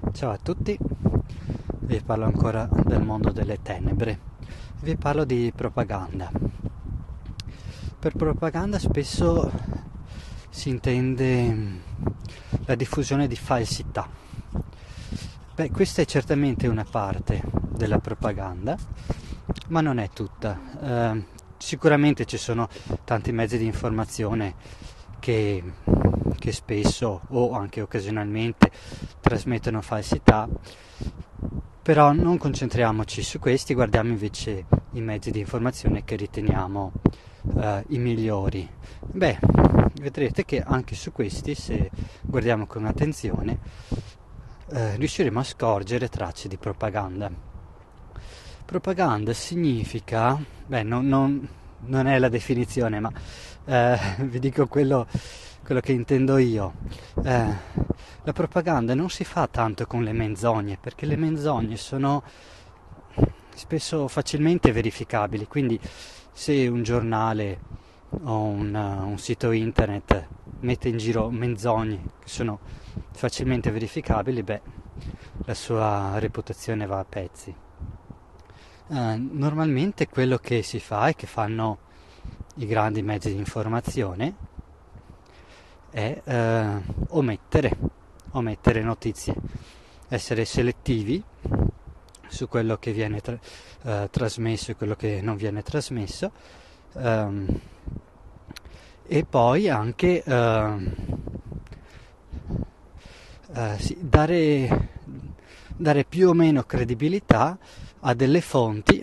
Ciao a tutti, vi parlo ancora del mondo delle tenebre, vi parlo di propaganda. Per propaganda spesso si intende la diffusione di falsità. Beh, questa è certamente una parte della propaganda, ma non è tutta. Sicuramente ci sono tanti mezzi di informazione che spesso o anche occasionalmente trasmettono falsità, però non concentriamoci su questi, guardiamo invece i mezzi di informazione che riteniamo i migliori. Beh, vedrete che anche su questi, se guardiamo con attenzione, riusciremo a scorgere tracce di propaganda. Propaganda significa, non è la definizione, ma vi dico quello che intendo io. La propaganda non si fa tanto con le menzogne, perché le menzogne sono spesso facilmente verificabili, quindi se un giornale o un sito internet mette in giro menzogne che sono facilmente verificabili, beh, la sua reputazione va a pezzi. Normalmente quello che si fa e che fanno i grandi mezzi di informazione è omettere notizie, essere selettivi su quello che viene trasmesso e quello che non viene trasmesso, e poi anche sì, dare più o meno credibilità a delle fonti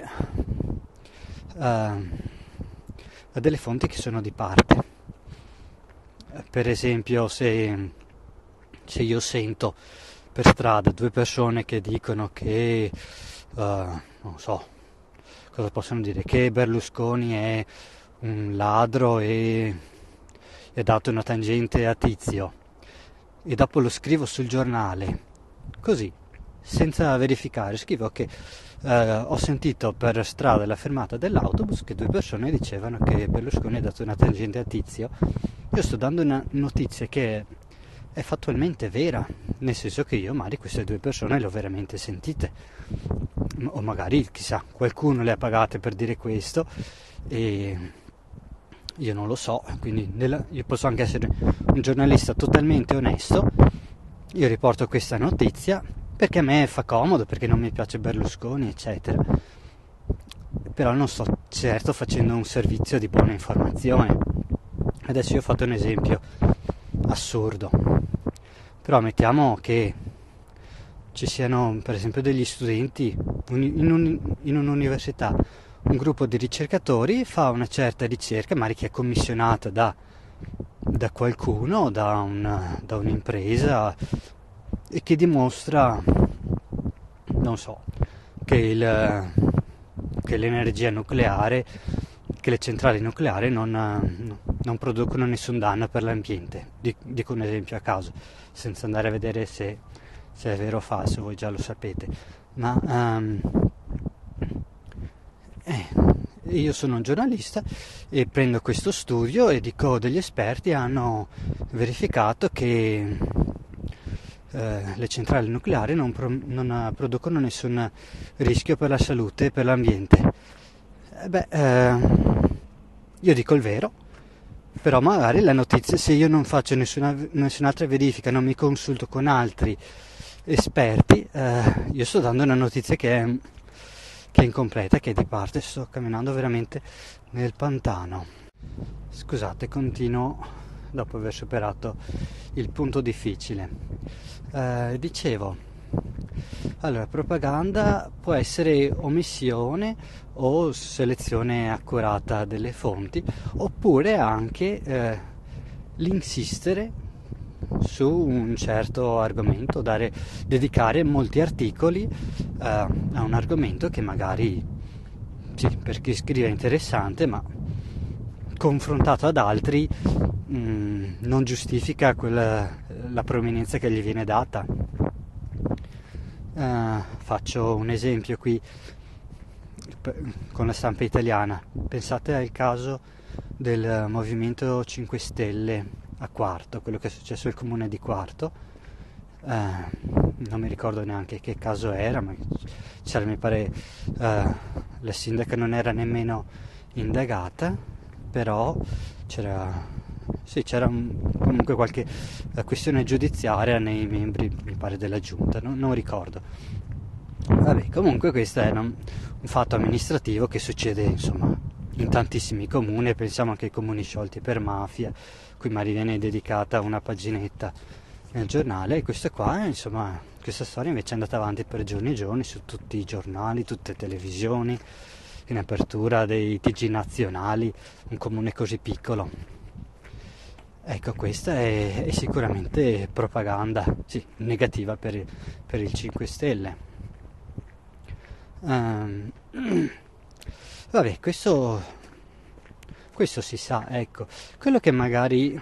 che sono di parte. Per esempio, se io sento per strada due persone che dicono che non so cosa possono dire, che Berlusconi è un ladro e ha dato una tangente a Tizio, e dopo lo scrivo sul giornale così, senza verificare, scrivo che ho sentito per strada alla fermata dell'autobus che due persone dicevano che Berlusconi ha dato una tangente a Tizio. Io sto dando una notizia che è fattualmente vera, nel senso che io magari queste due persone le ho veramente sentite, o magari chissà qualcuno le ha pagate per dire questo e io non lo so, quindi io posso anche essere un giornalista totalmente onesto. Io riporto questa notizia perché a me fa comodo, perché non mi piace Berlusconi, eccetera. Però non sto certo facendo un servizio di buona informazione. Adesso io ho fatto un esempio assurdo, però mettiamo che ci siano per esempio degli studenti in un'università, un gruppo di ricercatori fa una certa ricerca, magari che è commissionata da qualcuno, da un'impresa, e che dimostra, non so, che l'energia nucleare, che le centrali nucleari non producono nessun danno per l'ambiente. Dico un esempio a caso, senza andare a vedere se è vero o falso, voi già lo sapete. Ma io sono un giornalista e prendo questo studio e dico degli esperti hanno verificato che le centrali nucleari non producono nessun rischio per la salute e per l'ambiente. Io dico il vero, però magari la notizia, se io non faccio nessun'altra verifica, non mi consulto con altri esperti, io sto dando una notizia che è incompleta, che è di parte. Sto camminando veramente nel pantano. Scusate, continuo dopo aver superato il punto difficile. Dicevo, allora, propaganda può essere omissione o selezione accurata delle fonti, oppure anche l'insistere su un certo argomento, dedicare molti articoli a un argomento che magari, sì, per chi scrive è interessante, ma confrontato ad altri non giustifica la provenienza che gli viene data. Faccio un esempio qui con la stampa italiana. Pensate al caso del Movimento 5 Stelle a Quarto, quello che è successo al comune di Quarto. non mi ricordo neanche che caso era, ma c'era, mi pare, la sindaca non era nemmeno indagata, però c'era comunque qualche questione giudiziaria nei membri, mi pare, della giunta, non ricordo. Vabbè, comunque questo è un fatto amministrativo che succede, insomma, in tantissimi comuni. Pensiamo anche ai comuni sciolti per mafia, cui magari viene dedicata una paginetta nel giornale, e questa qua, insomma, questa storia invece è andata avanti per giorni e giorni su tutti i giornali, tutte le televisioni, in apertura dei TG nazionali, un comune così piccolo. Ecco, questa è sicuramente propaganda, sì, negativa per il 5 Stelle. Vabbè, questo si sa, ecco. Quello che magari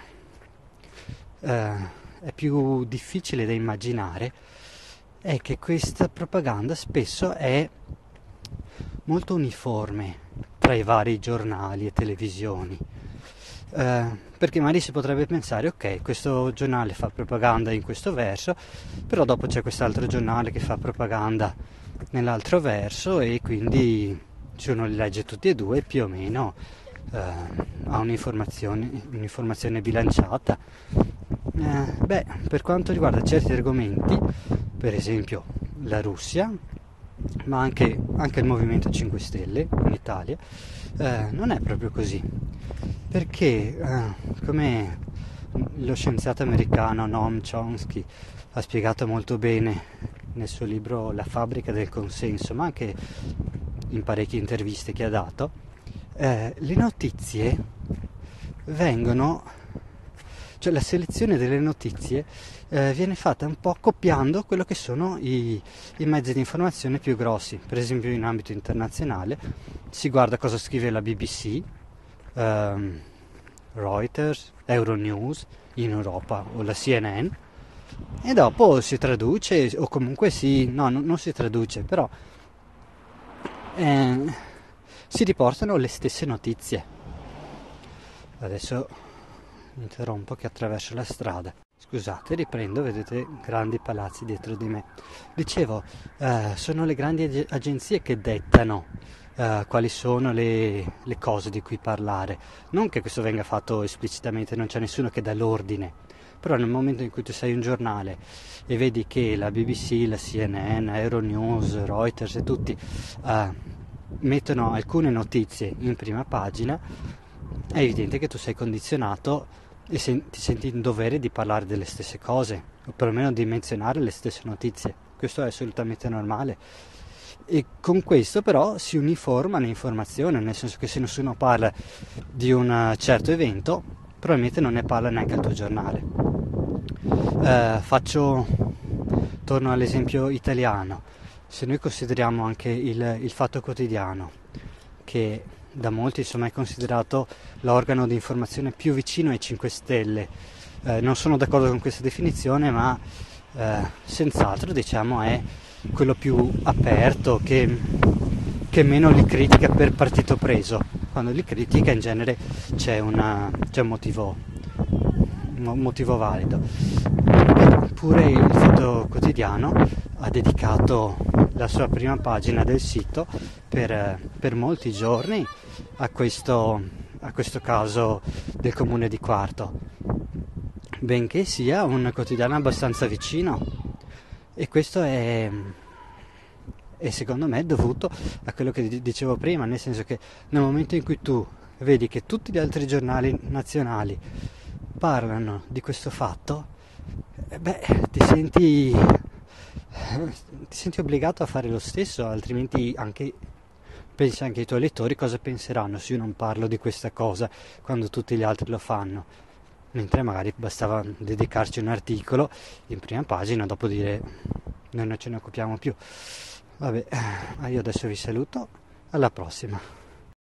è più difficile da immaginare è che questa propaganda spesso è molto uniforme tra i vari giornali e televisioni. Perché magari si potrebbe pensare, ok, questo giornale fa propaganda in questo verso, però dopo c'è quest'altro giornale che fa propaganda nell'altro verso, e quindi se uno li legge tutti e due più o meno ha un'informazione bilanciata. Per quanto riguarda certi argomenti, per esempio la Russia, ma anche il Movimento 5 Stelle in Italia, non è proprio così, perché come lo scienziato americano Noam Chomsky ha spiegato molto bene nel suo libro La fabbrica del consenso, ma anche in parecchie interviste che ha dato, le notizie cioè la selezione delle notizie viene fatta un po' copiando quello che sono i mezzi di informazione più grossi. Per esempio, in ambito internazionale si guarda cosa scrive la BBC, Reuters, Euronews in Europa, o la CNN, e dopo si traduce, o comunque non si traduce, però si riportano le stesse notizie. Adesso mi interrompo che attraverso la strada. Scusate, riprendo, vedete grandi palazzi dietro di me. Dicevo, sono le grandi agenzie che dettano quali sono le cose di cui parlare. Non che questo venga fatto esplicitamente, non c'è nessuno che dà l'ordine, però nel momento in cui tu sei un giornale e vedi che la BBC, la CNN, Euronews, Reuters e tutti mettono alcune notizie in prima pagina, è evidente che tu sei condizionato e ti senti in dovere di parlare delle stesse cose, o perlomeno di menzionare le stesse notizie. Questo è assolutamente normale, e con questo però si uniforma l'informazione, nel senso che se nessuno parla di un certo evento, probabilmente non ne parla neanche il tuo giornale. Torno all'esempio italiano. Se noi consideriamo anche il Fatto Quotidiano, che da molti insomma è considerato l'organo di informazione più vicino ai 5 Stelle, non sono d'accordo con questa definizione, ma senz'altro, diciamo, è quello più aperto, che meno li critica per partito preso. Quando li critica in genere c'è un motivo valido. Pure il Fatto Quotidiano ha dedicato la sua prima pagina del sito per molti giorni a questo caso del comune di Quarto, benché sia un quotidiano abbastanza vicino, e questo è secondo me dovuto a quello che dicevo prima, nel senso che nel momento in cui tu vedi che tutti gli altri giornali nazionali parlano di questo fatto, ti senti obbligato a fare lo stesso, altrimenti pensi anche ai tuoi lettori cosa penseranno se io non parlo di questa cosa quando tutti gli altri lo fanno, mentre magari bastava dedicarci un articolo in prima pagina, dopo dire noi non ce ne occupiamo più. Vabbè, io adesso vi saluto, alla prossima.